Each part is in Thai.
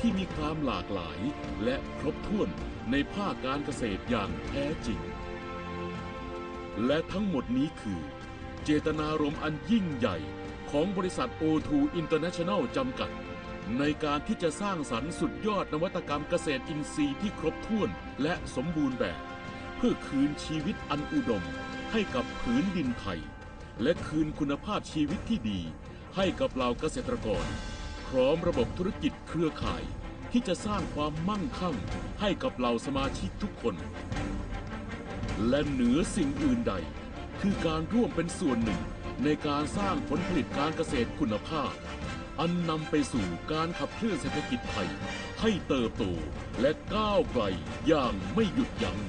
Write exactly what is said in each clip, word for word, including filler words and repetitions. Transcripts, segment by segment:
ที่มีความหลากหลายและครบถ้วนในภาคการเกษตรอย่างแท้จริงและทั้งหมดนี้คือเจตนารมณ์อันยิ่งใหญ่ของบริษัท โอ ทู International จำกัดในการที่จะสร้างสรรค์สุดยอดนวัตกรรมเกษตรอินทรีย์ที่ครบถ้วนและสมบูรณ์แบบเพื่อคืนชีวิตอันอุดมให้กับผืนดินไทยและคืนคุณภาพชีวิตที่ดีให้กับเหล่าเกษตรกรพร้อมระบบธุรกิจเครือข่ายที่จะสร้างความมั่งคั่งให้กับเหล่าสมาชิกทุกคนและเหนือสิ่งอื่นใดคือการร่วมเป็นส่วนหนึ่งในการสร้างผลผลิตการเกษตรคุณภาพอันนำไปสู่การขับเคลื่อนเศรษฐกิจไทยให้เติบโตและก้าวไกลอย่างไม่หยุดยั้ง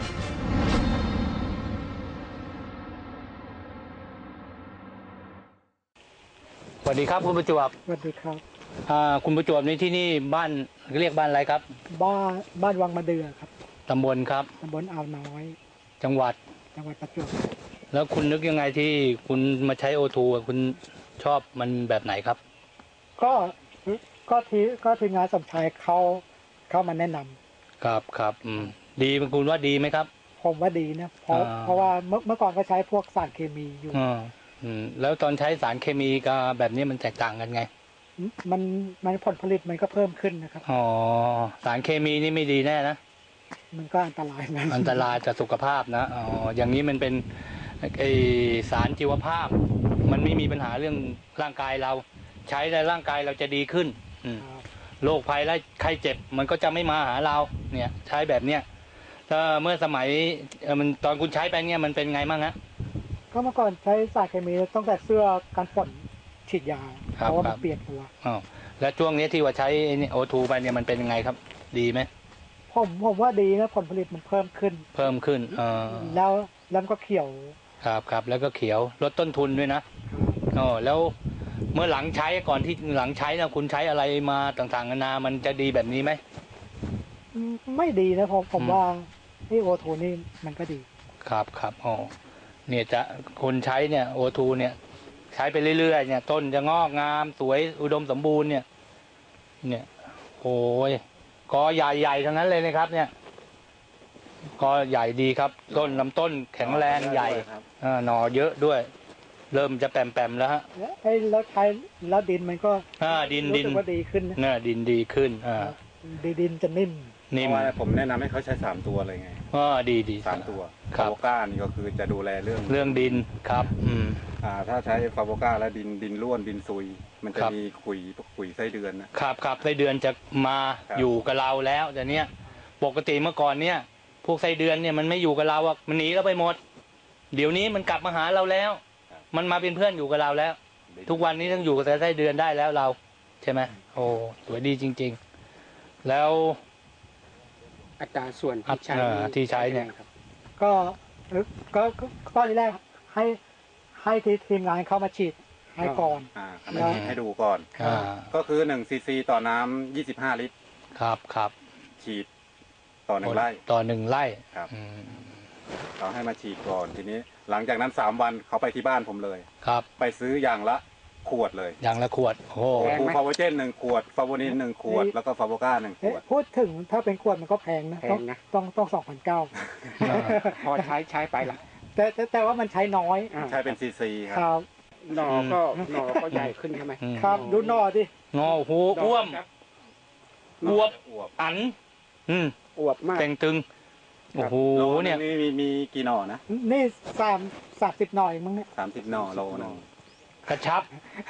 สวัสดีครับคุณประจวบสวัสดีครับคุณประจวบในที่นี่บ้านเรียกบ้านอะไรครับบ้านบ้านวังมะเดื่อครับตำบลครับตำบลอ่าวน้อยจังหวัดจังหวัดประจวบแล้วคุณนึกยังไงที่คุณมาใช้ โอ ทู คุณชอบมันแบบไหนครับก็ก็ทีก็ทีมงานสมชายเขาเข้ามาแนะนำครับครับอืมดีคุณว่าดีไหมครับผมว่าดีนะเพราะเพราะว่าเมื่อเมื่อก่อนก็ใช้พวกสารเคมีอยู่อืมอืมแล้วตอนใช้สารเคมีกับแบบนี้มันแตกต่างกันไงมันมันผลผลิตมันก็เพิ่มขึ้นนะครับอ๋อสารเคมีนี่ไม่ดีแน่นะมันก็อันตรายนะอันตรายกับสุขภาพนะอ๋ออย่างนี้มันเป็นไอสารชีวภาพมันไม่มีปัญหาเรื่องร่างกายเราใช้แล้วร่างกายเราจะดีขึ้นโรคภัยและไข้เจ็บมันก็จะไม่มาหาเราเนี่ยใช้แบบเนี้ยถ้าเมื่อสมัยมันตอนคุณใช้ไปเนี่ยมันเป็นไงบ้างฮะก็เมื่อก่อนใช้สารเคมีต้องแต่เสื้อกันฝนฉีดยาเพราะว่ามันเปียกตัวอ๋อแล้วช่วงนี้ที่ว่าใช้ โอ ทู ไปเนี่ยมันเป็นยังไงครับดีไหมผมผมว่าดีนะผลผลิตมันเพิ่มขึ้นเพิ่มขึ้นอ๋อแล้วแล้วก็เขียวครับครับแล้วก็เขียวลดต้นทุนด้วยนะอ๋อแล้วเมื่อหลังใช้ก่อนที่หลังใช้นะคุณใช้อะไรมาต่างๆนานามันจะดีแบบนี้ไหมไม่ดีนะผมผมว่าไอโอทูนี่มันก็ดีครับครับอ๋อเนี่ยจะคนใช้เนี่ย โอ ทู เนี่ยใช้ไปเรื่อยๆเนี่ยต้นจะงอกงามสวยอุดมสมบูรณ์เนี่ยเนี่ยโอ้ยกอใหญ่ๆทั้งนั้นเลยนะครับเนี่ยกอใหญ่ดีครับต้นลำต้นแข็งแรงใหญ่หน่อเยอะด้วยเริ่มจะแปมๆแล้วฮะไอ้แล้วใช้แล้วดินมันก็อ่าดินดินว่าดีขึ้นนะดินดีขึ้นอ่าดินจะนิ่มเพราะว่าผมแนะนำให้เขาใช้สามตัวเลยไงอ๋อดีดีสามตัวฟาโวก้านี่ก็คือจะดูแลเรื่องเรื่องดินครับอืมอ่าถ้าใช้ฟาโวก้าแล้วดินดินร่วนดินซุยมันจะมีขุยขุยไส้เดือนนะครับครับไส้เดือนจะมาอยู่กับเราแล้วแต่เนี้ยปกติเมื่อก่อนเนี้ยพวกไส้เดือนเนี่ยมันไม่อยู่กับเราอ่ะมันหนีเราไปหมดเดี๋ยวนี้มันกลับมาหาเราแล้วมันมาเป็นเพื่อนอยู่กับเราแล้วทุกวันนี้ต้องอยู่กับไส้เดือนได้แล้วเราใช่ไหมโอ้สวยดีจริงๆแล้วอัตราส่วนที่ใช้ที่ใช้เนี่ยก็ก็ก็ทีแรกให้ให้ทีมงานเข้ามาฉีดให้ก่อนอ่าฉีดให้ดูก่อนก็คือหนึ่งซีซีต่อน้ำยี่สิบห้าลิตรครับครับฉีดต่อหนึ่งไร่ต่อหนึ่งไร่ครับเขาให้มาฉีดก่อนทีนี้หลังจากนั้นสามวันเขาไปที่บ้านผมเลยครับไปซื้ออย่างละขวดเลยอย่างละขวดโอ้ฟูฟาโวเจนหนึ่งขวดฟาโวนินหนึ่งขวดแล้วก็ฟาโวก้าหนึ่งขวดพูดถึงถ้าเป็นขวดมันก็แพงนะแพงนะต้องต้องสองพันเก้าพอใช้ใช้ไปละแต่แต่ว่ามันใช้น้อยใช้เป็นซีซีครับหน่อก็หน่อก็ใหญ่ขึ้นใช่ไหมครับดูหน่อดิหน่อโหอ้วมอวบอันอืมอวบมากเต่งตึงโอ้โหเนี่ยมีมีมีกี่หน่อนะนี่สามสามสิบหน่อยมั้งเนี่ยสามสิบหน่อโลนึงกระชับ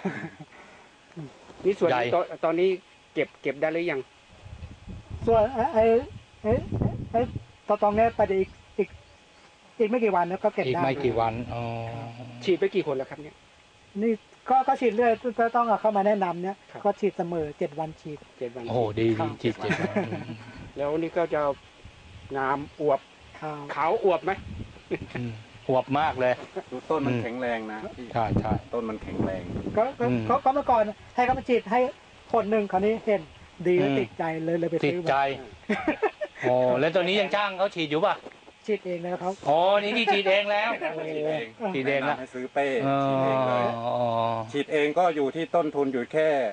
นี่ส่วนตอนนี้เก็บเก็บได้หรือยังส่วนไอ้ไอ้ไอ้ตอนตอนนี้ไปอีกอีกอีกไม่กี่วันแล้วก็เก็บได้อีกไม่กี่วันอ๋อฉีดไปกี่คนแล้วครับเนี่ยนี่ก็ก็ฉีดเรื่อยจะต้องเข้ามาแนะนำเนี่ยก็ฉีดเสมอเจ็ดวันฉีดเจ็ดวันโอ้ดีดีฉีดเจ็ดวันแล้วนี่ก็จะงามอวบขาวอวบไหมอวบมากเลยดูต้นมันแข็งแรงนะใช่ใช่ต้นมันแข็งแรงก็ก็ก็เมื่อก่อนให้เขามาฉีดให้คนหนึ่งคราวนี้เห็นดีแล้วติดใจเลยเลยไปซื้อติดใจโอ้แล้วตัวนี้ยังจ้างเขาฉีดอยู่ป่ะฉีดเองแล้วครับอ๋อนี่ที่ฉีดเองแล้วฉีดเองแล้วให้ซื้อเป้ฉีดเองเลยฉีดเองก็อยู่ที่ต้นทุนอยู่แค่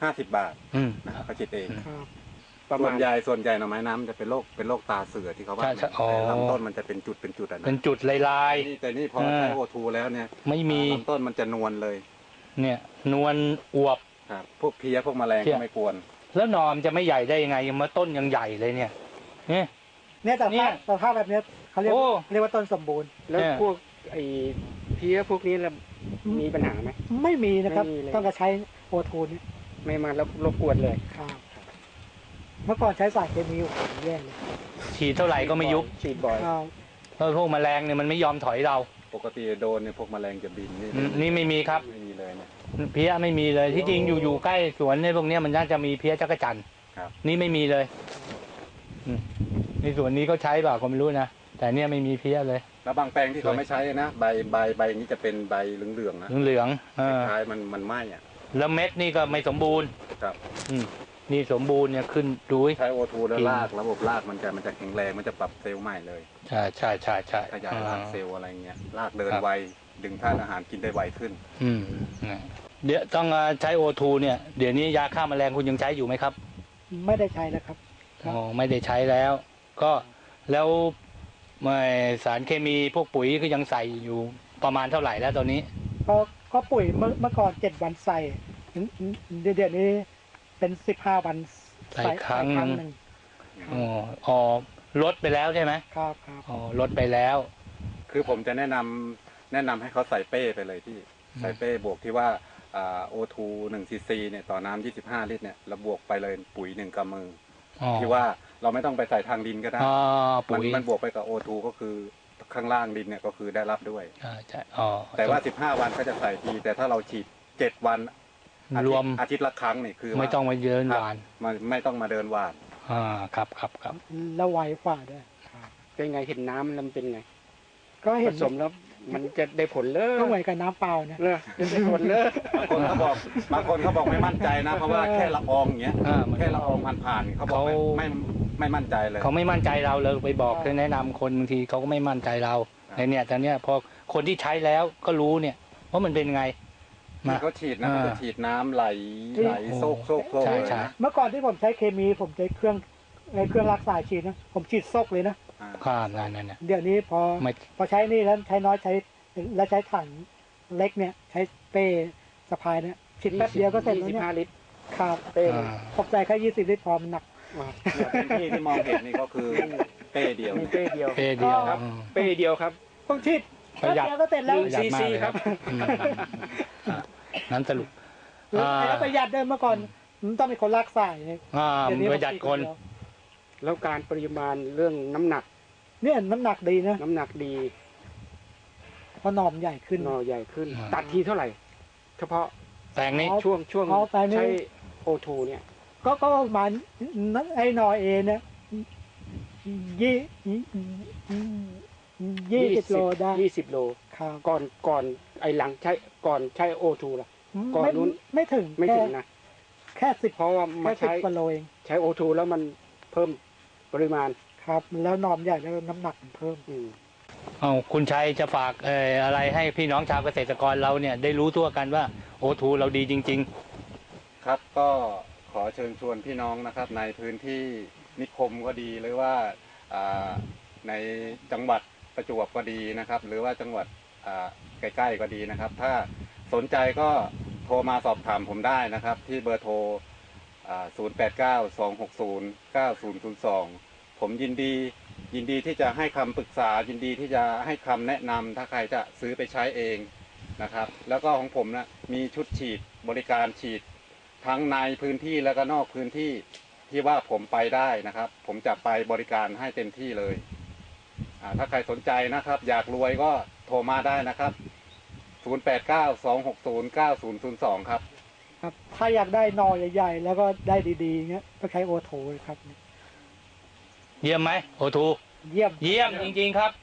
ห้าสิบบาทอืมนะครับเขาฉีดเองครับประส่มาวนณใหญ่ส่วนใหญ่หน่อไม้น้ำจะเป็นโรคเป็นโรคตาเสือที่เขาว่าใช่ใช่อ๋อแต่ลำต้นมันจะเป็นจุดเป็นจุดอะนะเป็นจุดลายลายนี่แต่นี่พอใช้โอทูแล้วเนี่ยไม่มีลำต้นมันจะนวลเลยเนี่ยนวลอวบครับพวกเพี้ยพวกแมลงเพี้ก็ยไม่กวนแล้วหนอมจะไม่ใหญ่ได้ยังไงยังมาต้นยังใหญ่เลยเนี่ยเนี่ยเนี่ยแต่เนี่ภาย พสภาพแบบเนี้ยเขาเรียกโอ้เรียกว่าต้นสมบูรณ์แล้วเนี่ยพวกไอ้เพี้ยพวกนี้แล้วมีปัญหาไหมไม่มีนะครับไม่มีเลยต้องการใช้โอทูเนี่ยไม่มารบรบกวนเลยครับเมื่อก่อนใช้สารเคมีโอ้โหแย่เลยฉีดเท่าไหร่ก็ไม่ยุบฉีดบ่อยครับเพราะพวกแมลงเนี่ยมันไม่ยอมถอยเราปกติโดนเนี่ยพวกแมลงจะบินนี่อืมนี่ไม่มีครับไม่มีเลยเนี่ยเพี้ยไม่มีเลยที่จริงอยู่อยู่ใกล้สวนในพวกเนี้ยมันน่าจะมีเพี้ยจักรจันทร์ครับนี่ไม่มีเลยอืมในสวนนี้เขาใช้เปล่าก็ไม่รู้นะแต่เนี่ยไม่มีเพี้ยเลยแล้วบางแปลงที่เขาไม่ใช้นะใบใบใบอย่างนี้จะเป็นใบเหลืองๆนะเหลืองๆเออคล้ายๆมันมันไหม้อ่ะแล้วเม็ดนี่ก็ไม่สมบูรณ์ครับอืมนี่สมบูรณ์เนี่ยขึ้นดูดิใช้โอทูแล้วจริงรากระบบรากมันจะมันจะแข็งแรงมันจะปรับเซลล์ใหม่เลยใช่ใช่ใช่ใช่ขยายรากเซลล์อะไรเงี้ยรากเดินครับไวดึงธาตุอาหารกินได้ไวขึ้นอืมนะเดี๋ยวต้องอ่าใช้โอทูเนี่ยเดี๋ยวนี้ยาฆ่าแมลงคุณยังใช้อยู่ไหมครับไม่ได้ใช้แล้วครับ ครับอ๋อไม่ได้ใช้แล้ว ก็แล้วไม่สารเคมีพวกปุ๋ยก็ยังใส่อยู่ประมาณเท่าไหร่แล้วตอนนี้ก็ก็ปุ๋ยเมื่อเมื่อก่อนเจ็ดวันใส่เดี๋ยวเดี๋ยวนี้เป็นสิบห้าวันใส่ครั้งใส่หนึ่งหนึ่งอ๋ออ๋อลดไปแล้วใช่ไหมครับครับอ๋อลดไปแล้วคือผมจะแนะนำแนะนำให้เขาใส่เป้ไปเลยที่ใส่เป้บวกที่ว่าโอทูหนึ่งซีซีเนี่ยต่อน้ำยี่สิบห้าลิตรเนี่ยเราบวกไปเลยปุ๋ยหนึ่งกำมืออ๋อที่ว่าเราไม่ต้องไปใส่ทางดินก็ได้อ๋อมันปุ๋ยมันบวกไปกับโอทูก็คือข้างล่างดินเนี่ยก็คือได้รับด้วยใช่ใช่อ๋อแต่ว่าสิบห้าวันก็จะใส่ทีแต่ถ้าเราฉีดเจ็ดวันอาทิตย์รวมอาทิตย์ละครั้งนี่คือว่าไม่ต้องมาเยินหวานมันไม่ต้องมาเดินหวานอ่าครับครับครับแล้วไวกว่าด้วยครับเป็นไงเห็นน้ำแล้วมันเป็นไงก็ผเห็นสมแล้วมันจะได้ผลเลยก็เหมือนกับน้ำเปล่านะเลยจะได้ผลเลยบางคนเขาบอกบางคนเขาบอกไม่มั่นใจนะ เพราะว่าแค่ละอองอย่างเงี้ยอ่ามันแค่ละอองผ่านๆเขาบอกไม่เขาไม่ไม่มั่นใจเลยเขาไม่มั่นใจเราเลยไปบอกแนะนำคนบางทีเขาก็ไม่มั่นใจเราครับในเนี่ยแต่เนี่ยพอคนที่ใช้แล้วก็รู้เนี่ยว่ามันเป็นไงที่เขาฉีดนะอ่าเขาจะฉีดน้ำไหลไหลโซกโซกโซกใช่เลยใช่นะเมื่อก่อนที่ผมใช้เคมีผมใช้เครื่องไอ้เครื่องรักษาฉีดนะผมฉีดซกเลยนะอ่าข้ามนั่นนั่นน่ะเดี๋ยวนี้พอไม่พอใช้นี่แล้วใช้น้อยใช้แล้วใช้ถังเล็กเนี่ย ใช้เป้สะพายเนี่ยฉีดแป๊บเดียวก็เสร็จแล้วยี่สิบเนี่ยห้าลิตรครับเป้อ่าตกใจแค่ยี่สิบลิตรพอมันหนักเนี่ยพื้นที่ที่มองเห็นนี่ก็คือเป้เดียวมีเนี่ยเป้เดียวเปเดียวครับอืมเป้เดียวครับผมฉีดประหยัดแป๊บเดียวก็เสร็จแล้วหนึ่งประหยัดมากเลยซีซีครับอืมอ่ะนั้นสรุปแล้วอ่าแล้วประหยัดด้วยเมื่อก่อนมันต้องเป็นคนรักษาเนี่ยอ่าเดี๋ยวนี้ประหยัดคนแล้วการปริมาณเรื่องน้ำหนักเนี่ยน้ำหนักดีนะน้ำหนักดีเพราะหนอมใหญ่ขึ้นหน่อใหญ่ขึ้นอ่าตัดทีเท่าไหร่ เฉพาะแปลงนี้อ๋อช่วงช่วงอ๋อแต่นี่ใช้โอทูเนี่ยก็ก็ประมาณไอ้หนอเอเนี่ยยี่ยี่สิบโลได้ยี่สิบโลครับก่อนก่อนไอหลังใช้ก่อนใช้โอทูล่ะ ก่อนไม่นู้นไม่ถึงไม่แค่ถึงนะแค่สิบเพราะว่าแค่มาสิบใช้กิโลเองใช้โอทูแล้วมันเพิ่มปริมาณครับ แล้วหนอมใหญ่แล้วน้ำหนักมันเพิ่มอืมเอาคุณชัยจะฝากเอ่ออะไรให้พี่น้องชาวเกษตรกรเราเนี่ยได้รู้ทั่วกันว่าโอทูเราดีจริงครับก็ขอเชิญชวนพี่น้องนะครับ ในพื้นที่นิคมก็ดีหรือว่าอ่าในจังหวัดประจวบก็ดีนะครับ หรือว่าจังหวัดอ่าใกล้ๆก็ดีนะครับ ถ้าสนใจก็โทรมาสอบถามผมได้นะครับ ที่เบอร์โทรศูนย์ แปด เก้า สอง หก ศูนย์ เก้า ศูนย์ ศูนย์ สองผมยินดียินดีที่จะให้คำปรึกษายินดีที่จะให้คำแนะนำถ้าใครจะซื้อไปใช้เองนะครับ แล้วก็ของผมนะมีชุดฉีดบริการฉีดทั้งในพื้นที่แล้วก็นอกพื้นที่ที่ว่าผมไปได้นะครับ ผมจะไปบริการให้เต็มที่เลยอ่าถ้าใครสนใจนะครับ อยากรวยก็โทรมาได้นะครับ ศูนย์ แปด เก้า สอง หก ศูนย์ เก้า ศูนย์ ศูนย์ สอง ครับครับ ถ้าอยากได้หนอใหญ่ๆแล้วก็ได้ดีๆเงี้ยก็ใช้โอโถครับๆ เยี่ยมไหมโอทูเยี่ยมเยี่ยมจริงๆครับ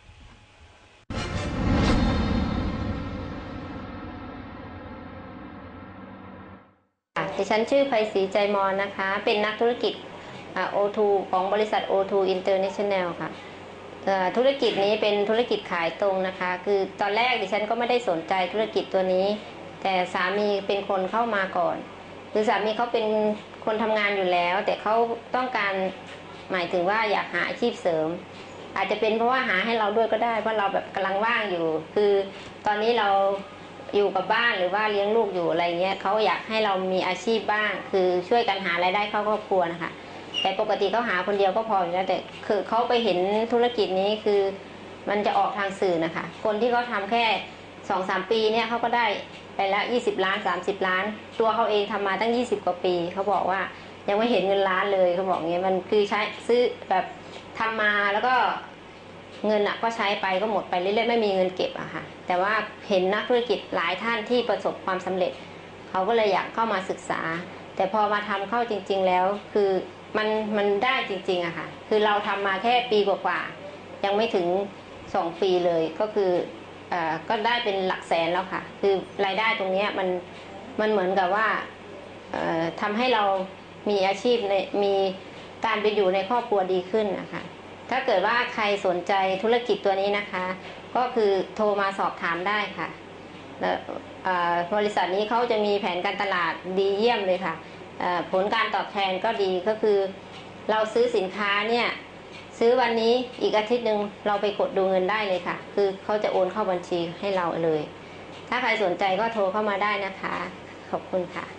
ค่ะดิฉันชื่อไพศรีใจมอนนะคะ เป็นนักธุรกิจโอทูของบริษัท โอ ทู International ค่ะเอ่อธุรกิจนี้เป็นธุรกิจขายตรงนะคะ คือตอนแรกดิฉันก็ไม่ได้สนใจธุรกิจตัวนี้ แต่สามีเป็นคนเข้ามาก่อนคือสามีเขาเป็นคนทำงานอยู่แล้วแต่เขาต้องการหมายถึงว่าอยากหาอาชีพเสริมอาจจะเป็นเพราะว่าหาให้เราด้วยก็ได้เพราะเราแบบกำลังว่างอยู่คือตอนนี้เราอยู่กับบ้านหรือว่าเลี้ยงลูกอยู่อะไรเงี้ยเขาอยากให้เรามีอาชีพบ้างคือช่วยกันหารายได้เข้าครอบครัวนะคะแต่ปกติเขาหาคนเดียวก็พออยู่แล้วแต่คือเขาไปเห็นธุรกิจนี้คือมันจะออกทางสื่อนะคะคนที่เขาทำแค่สองสามปีเนี่ยเขาก็ได้ไปละยี่สิบล้านสามสิบล้านตัวเขาเองทำมาตั้งยี่สิบกว่าปีเขาบอกว่ายังไม่เห็นเงินล้านเลยเขาบอกเงี้ยมันคือใช้ซื้อแบบทำมาแล้วก็เงินอะก็ใช้ไปก็หมดไปเรื่อยๆไม่มีเงินเก็บอะค่ะแต่ว่าเห็นนักธุรกิจหลายท่านที่ประสบความสำเร็จเขาก็เลยอยากเข้ามาศึกษาแต่พอมาทำเข้าจริงๆแล้วคือมันมันได้จริงๆอะค่ะคือเราทำมาแค่ปีกว่าๆยังไม่ถึงสองปีเลยก็คืออ่าก็ได้เป็นหลักแสนแล้วค่ะคือรายได้ตรงนี้มันมันเหมือนกับว่าทำให้เรามีอาชีพในมีการไปอยู่ในครอบครัวดีขึ้นนะคะถ้าเกิดว่าใครสนใจธุรกิจตัวนี้นะคะก็คือโทรมาสอบถามได้ค่ะแล้วบริษัทนี้เขาจะมีแผนการตลาดดีเยี่ยมเลยค่ะผลการตอบแทนก็ดีก็คือเราซื้อสินค้าเนี่ยซื้อวันนี้อีกอาทิตย์หนึ่งเราไปกดดูเงินได้เลยค่ะคือเขาจะโอนเข้าบัญชีให้เราเลยถ้าใครสนใจก็โทรเข้ามาได้นะคะขอบคุณค่ะ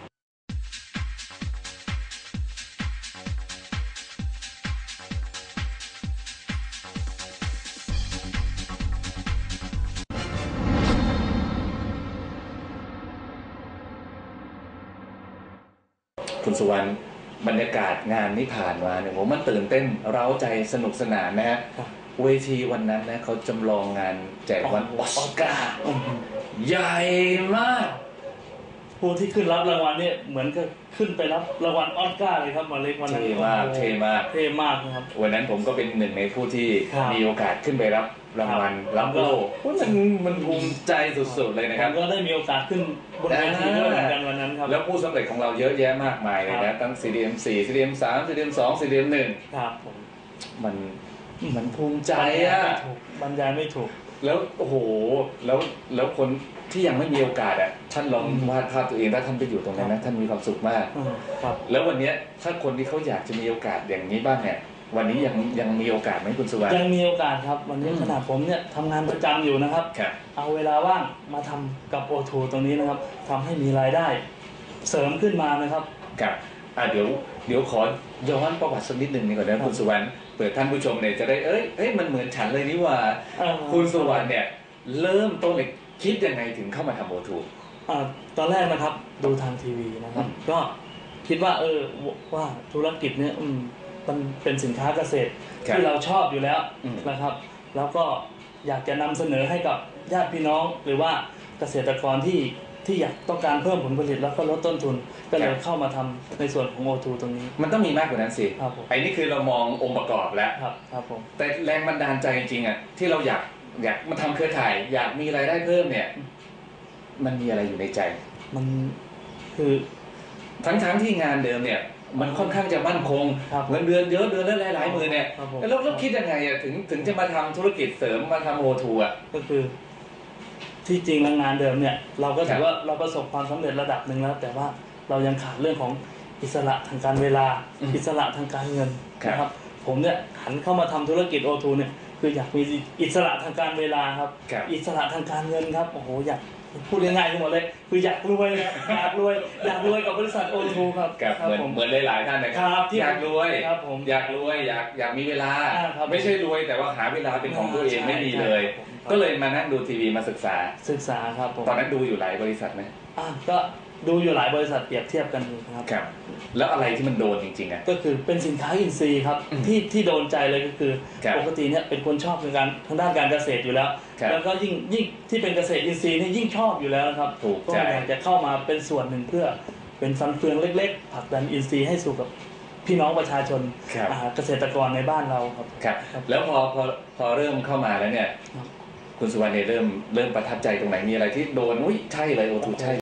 คุณสุวรรณบรรยากาศงานที่ผ่านมาเนี่ยผมมันตื่นเต้นเร้าใจสนุกสนานนะฮะเวทีวันนั้นนะเขาจำลองงานแจกวันออสการ์ใหญ่มากผู้ที่ขึ้นรับรางวัลเนี่ยเหมือนกับขึ้นไปรับรางวัลออสการ์เลยครับมาเล็กวันนั้นเท่มากเท่มากเท่มากนะครับวันนั้นผมก็เป็นหนึ่งในผู้ที่มีโอกาสขึ้นไปรับรางวัลรับโล่มันมันภูมิใจสุดๆเลยนะครับก็ได้มีโอกาสขึ้นบนเวทีด้วยเหมือนกันวันนั้นครับแล้วผู้สำเร็จของเราเยอะแยะมากมายเลยนะตั้ง ซี ดี เอ็ม สี่ ซี ดี เอ็ม สาม ซี ดี เอ็ม สอง ซี ดี เอ็ม หนึ่งครับผมมันมันภูมิใจอะบรรยายไม่ถูกแล้วโอ้โหแล้วแล้วคนที่ยังไม่มีโอกาสอ่ะท่านลองวาดภาพตัวเองถ้าท่านไปอยู่ตรงนั้นนะท่านมีความสุขมากแล้ววันนี้ถ้าคนที่เขาอยากจะมีโอกาสอย่างนี้บ้างเนี่ยวันนี้ยังยังมีโอกาสไหมคุณสุวรรณยังมีโอกาสครับวันนี้ขนาดผมเนี่ยทำงานประจำอยู่นะครับเอาเวลาว่างมาทำกับ โอ ทู ตรงนี้นะครับทำให้มีรายได้เสริมขึ้นมานะครับครับอ่าเดี๋ยวเดี๋ยวขอย้อนประวัติสักนิดหนึ่งนี่ก่อนนะคุณสุวรรณเผื่อท่านผู้ชมเนี่ยจะได้เอ้ยเอ้ยมันเหมือนฉันเลยนี่ว่าคุณสุวรรณเนี่ยเริ่มต้นเลยคิดยังไงถึงเข้ามาทำ โอ ทูอ่าตอนแรกนะครับดูทางทีวีนะครับก็คิดว่าเออว่าธุรกิจเนี่ยมันเป็นสินค้าเกษตรที่เราชอบอยู่แล้วนะครับแล้วก็อยากจะนำเสนอให้กับญาติพี่น้องหรือว่าเกษตรกรที่ที่อยากต้องการเพิ่มผลผลิตแล้วก็ลดต้นทุนก็เลยเข้ามาทำในส่วนของ โอ ทู ตรงนี้มันต้องมีมากกว่านั้นสิไอ้นี่คือเรามององค์ประกอบแล้วครับครับผมแต่แรงบันดาลใจจริงๆอ่ะที่เราอยากอยากมาทำเครือข่ายอยากมีรายได้เพิ่มเนี่ยมันมีอะไรอยู่ในใจมันคือทั้งๆที่งานเดิมเนี่ยมันค่อนข้างจะมั่นคงเงินเดือนเยอะเดือนละหลายๆหมื่นเนี่ยแล้วเราคิดยังไงอ่ะถึงถึงจะมาทำธุรกิจเสริมมาทำ โอ ทู อ่ะก็คือที่จริงแล้วงานเดิมเนี่ยเราก็ถือว่าเราประสบความสำเร็จระดับหนึ่งแล้วแต่ว่าเรายังขาดเรื่องของอิสระทางการเวลาอิสระทางการเงินนะครับผมเนี่ยหันเข้ามาทำธุรกิจ โอ ทู เนี่ยคืออยากมีอิสระทางการเวลาครับอิสระทางการเงินครับโอ้โหอยากพูดง่ายๆทั้งหมดเลยคืออยากรวยอยากรวยอยากรวยกับบริษัท โอ ทู ครับเหมือนเหมือนหลายๆท่านนะครับอยากรวยอยากรวยอยากอยากมีเวลาไม่ใช่รวยแต่ว่าหาเวลาเป็นของตัวเองไม่มีเลยก็เลยมานั่งดูทีวีมาศึกษาศึกษาครับผมตอนนั้นดูอยู่หลายบริษัทไหมอ่าก็ดูอยู่หลายบริษัทเปรียบเทียบกันครับครับแล้วอะไรที่มันโดนจริงๆอ่ะก็คือเป็นสินค้าอินทรีย์ครับที่ที่โดนใจเลยก็คือปกติเนี่ยเป็นคนชอบในการทางด้านการเกษตรอยู่แล้วแล้วก็ยิ่งยิ่งที่เป็นเกษตรอินทรีย์นี่ยิ่งชอบอยู่แล้วครับก็อยากจะเข้ามาเป็นส่วนหนึ่งเพื่อเป็นฟันเฟืองเล็กๆผลักดันอินทรีย์ให้สู่กับพี่น้องประชาชนเกษตรกรในบ้านเราครับครับแล้วพอพอพอเริ่มเข้ามาแล้วเนี่ยคุณสุวรรณเนี่ยเริ่มเริ่มประทับใจตรงไหนมีอะไรที่โดนอุ้ยใช่เลย โอ ทู ใช่